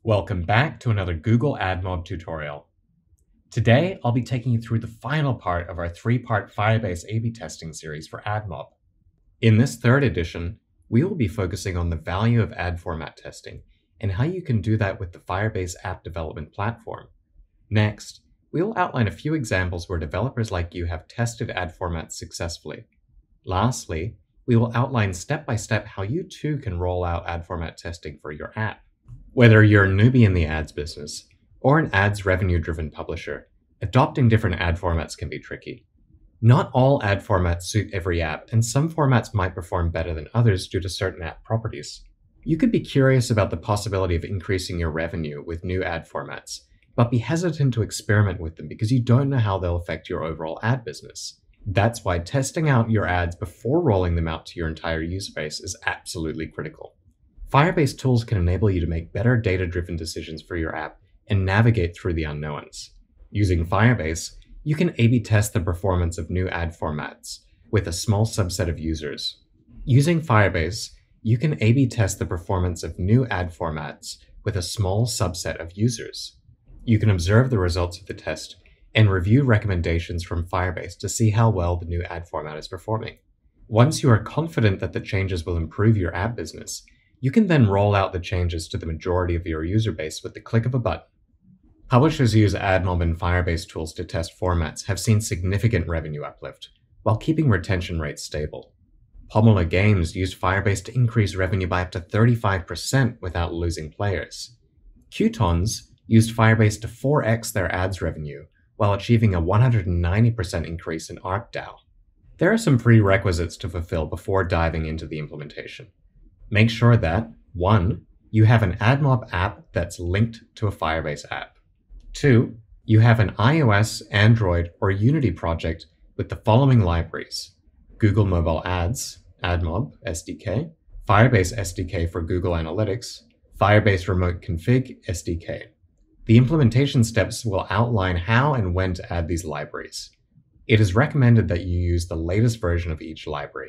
Welcome back to another Google AdMob tutorial. Today, I'll be taking you through the final part of our three-part Firebase A/B testing series for AdMob. In this third edition, we will be focusing on the value of ad format testing and how you can do that with the Firebase app development platform. Next, we will outline a few examples where developers like you have tested ad formats successfully. Lastly, we will outline step-by-step how you too can roll out ad format testing for your app. Whether you're a newbie in the ads business or an ads revenue-driven publisher, adopting different ad formats can be tricky. Not all ad formats suit every app, and some formats might perform better than others due to certain app properties. You could be curious about the possibility of increasing your revenue with new ad formats, but be hesitant to experiment with them because you don't know how they'll affect your overall ad business. That's why testing out your ads before rolling them out to your entire user base is absolutely critical. Firebase tools can enable you to make better data-driven decisions for your app and navigate through the unknowns. Using Firebase, you can A/B test the performance of new ad formats with a small subset of users. Using Firebase, you can A/B test the performance of new ad formats with a small subset of users. You can observe the results of the test and review recommendations from Firebase to see how well the new ad format is performing. Once you are confident that the changes will improve your app business, you can then roll out the changes to the majority of your user base with the click of a button. Publishers who use AdMob and Firebase tools to test formats have seen significant revenue uplift, while keeping retention rates stable. Pomula Games used Firebase to increase revenue by up to 35% without losing players. Qtons used Firebase to 4x their ads revenue, while achieving a 190% increase in ARPDAU. There are some prerequisites to fulfill before diving into the implementation. Make sure that 1. You have an AdMob app that's linked to a Firebase app. 2. You have an iOS, Android, or Unity project with the following libraries: Google Mobile Ads, AdMob SDK, Firebase SDK for Google Analytics, Firebase Remote Config SDK. The implementation steps will outline how and when to add these libraries. It is recommended that you use the latest version of each library.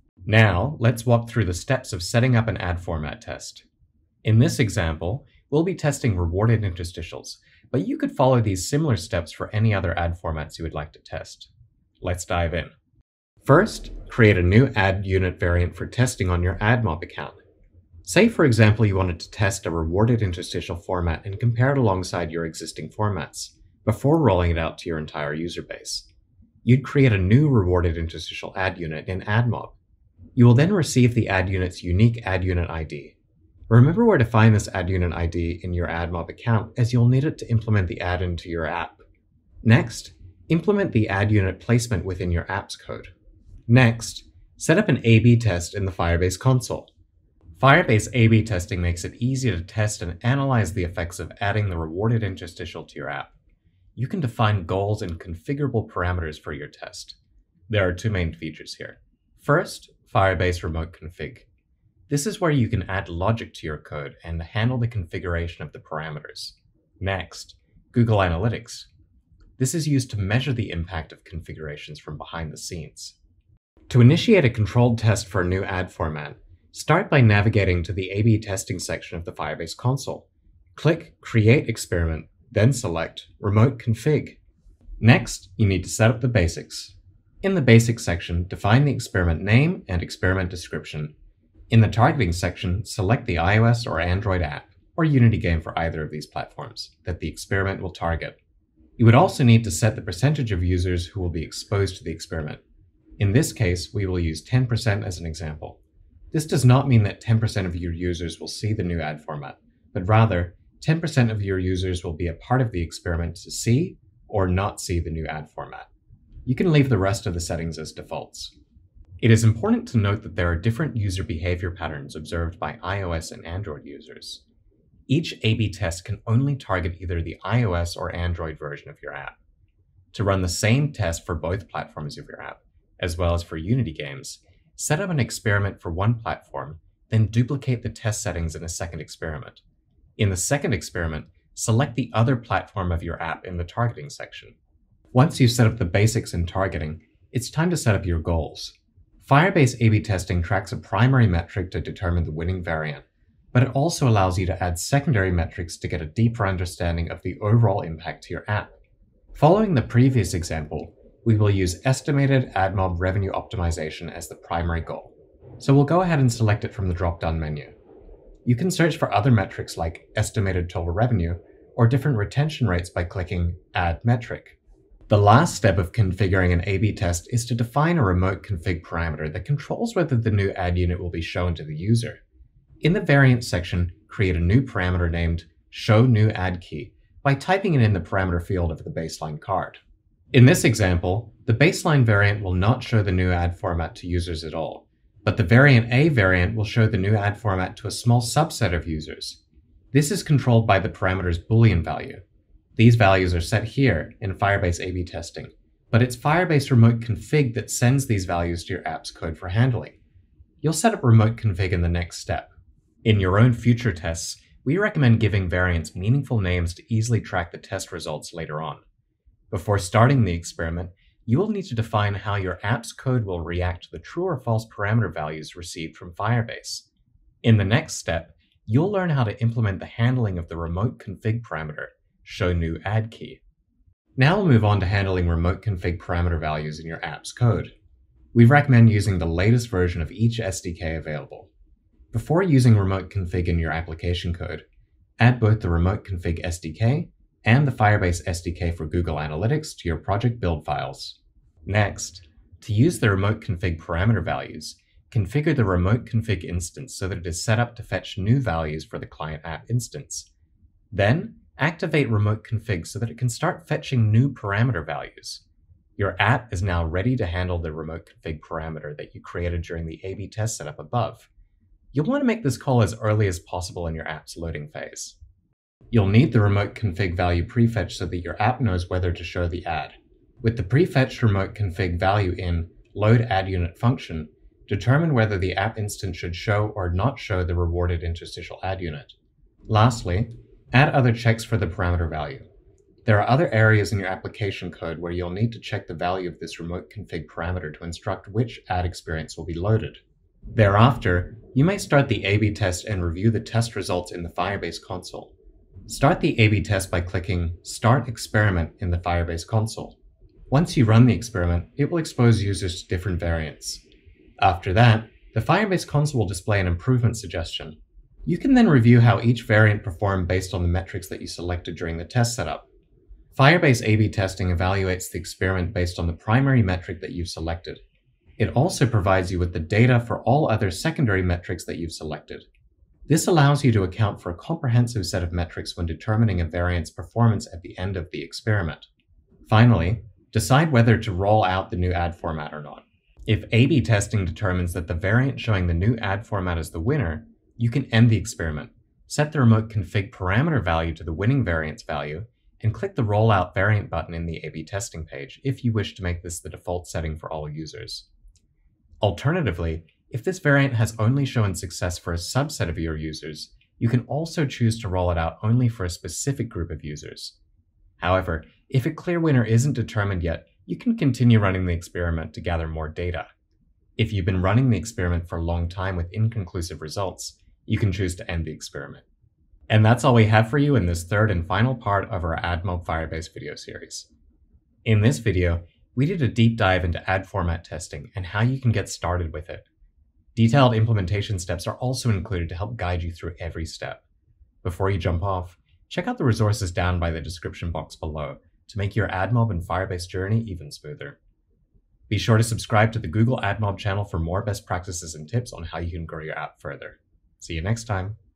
Now, let's walk through the steps of setting up an ad format test. In this example, we'll be testing rewarded interstitials, but you could follow these similar steps for any other ad formats you would like to test. Let's dive in. First, create a new ad unit variant for testing on your AdMob account. Say, for example, you wanted to test a rewarded interstitial format and compare it alongside your existing formats before rolling it out to your entire user base. You'd create a new rewarded interstitial ad unit in AdMob. You will then receive the ad unit's unique ad unit ID. Remember where to find this ad unit ID in your AdMob account, as you'll need it to implement the add into your app. Next, implement the ad unit placement within your app's code. Next, set up an A/B test in the Firebase console. Firebase A/B testing makes it easy to test and analyze the effects of adding the rewarded interstitial to your app. You can define goals and configurable parameters for your test. There are two main features here. First, Firebase Remote Config. This is where you can add logic to your code and handle the configuration of the parameters. Next, Google Analytics. This is used to measure the impact of configurations from behind the scenes. To initiate a controlled test for a new ad format, start by navigating to the A/B testing section of the Firebase console. Click Create Experiment, then select Remote Config. Next, you need to set up the basics. In the Basics section, define the experiment name and experiment description. In the Targeting section, select the iOS or Android app, or Unity game for either of these platforms, that the experiment will target. You would also need to set the percentage of users who will be exposed to the experiment. In this case, we will use 10% as an example. This does not mean that 10% of your users will see the new ad format, but rather, 10% of your users will be a part of the experiment to see or not see the new ad format. You can leave the rest of the settings as defaults. It is important to note that there are different user behavior patterns observed by iOS and Android users. Each A/B test can only target either the iOS or Android version of your app. To run the same test for both platforms of your app, as well as for Unity games, set up an experiment for one platform, then duplicate the test settings in a second experiment. In the second experiment, select the other platform of your app in the Targeting section. Once you've set up the basics in targeting, it's time to set up your goals. Firebase A/B testing tracks a primary metric to determine the winning variant, but it also allows you to add secondary metrics to get a deeper understanding of the overall impact to your app. Following the previous example, we will use estimated AdMob revenue optimization as the primary goal. So we'll go ahead and select it from the drop-down menu. You can search for other metrics like estimated total revenue or different retention rates by clicking Add Metric. The last step of configuring an A/B test is to define a remote config parameter that controls whether the new ad unit will be shown to the user. In the variant section, create a new parameter named ShowNewAdKey by typing it in the parameter field of the baseline card. In this example, the baseline variant will not show the new ad format to users at all, but the variant A variant will show the new ad format to a small subset of users. This is controlled by the parameter's Boolean value. These values are set here in Firebase A/B testing, but it's Firebase Remote Config that sends these values to your app's code for handling. You'll set up Remote Config in the next step. In your own future tests, we recommend giving variants meaningful names to easily track the test results later on. Before starting the experiment, you will need to define how your app's code will react to the true or false parameter values received from Firebase. In the next step, you'll learn how to implement the handling of the remote config parameter, ShowNewAdKey. Now we'll move on to handling remote config parameter values in your app's code. We recommend using the latest version of each SDK available. Before using remote config in your application code, add both the remote config SDK and the Firebase SDK for Google Analytics to your project build files. Next, to use the remote config parameter values, configure the remote config instance so that it is set up to fetch new values for the client app instance. Then, activate remote config so that it can start fetching new parameter values. Your app is now ready to handle the remote config parameter that you created during the A/B test setup above. You'll want to make this call as early as possible in your app's loading phase. You'll need the remote config value prefetch so that your app knows whether to show the ad. With the prefetched remote config value in loadAdUnit function, determine whether the app instance should show or not show the rewarded interstitial ad unit. Lastly, add other checks for the parameter value. There are other areas in your application code where you'll need to check the value of this remote config parameter to instruct which ad experience will be loaded. Thereafter, you may start the A/B test and review the test results in the Firebase console. Start the A/B test by clicking Start Experiment in the Firebase console. Once you run the experiment, it will expose users to different variants. After that, the Firebase console will display an improvement suggestion. You can then review how each variant performed based on the metrics that you selected during the test setup. Firebase A/B testing evaluates the experiment based on the primary metric that you've selected. It also provides you with the data for all other secondary metrics that you've selected. This allows you to account for a comprehensive set of metrics when determining a variant's performance at the end of the experiment. Finally, decide whether to roll out the new ad format or not. If A/B testing determines that the variant showing the new ad format is the winner, you can end the experiment, set the remote config parameter value to the winning variant's value, and click the Rollout Variant button in the A/B testing page if you wish to make this the default setting for all users. Alternatively, if this variant has only shown success for a subset of your users, you can also choose to roll it out only for a specific group of users. However, if a clear winner isn't determined yet, you can continue running the experiment to gather more data. If you've been running the experiment for a long time with inconclusive results, you can choose to end the experiment. And that's all we have for you in this third and final part of our AdMob Firebase video series. In this video, we did a deep dive into ad format testing and how you can get started with it. Detailed implementation steps are also included to help guide you through every step. Before you jump off, check out the resources down by the description box below to make your AdMob and Firebase journey even smoother. Be sure to subscribe to the Google AdMob channel for more best practices and tips on how you can grow your app further. See you next time.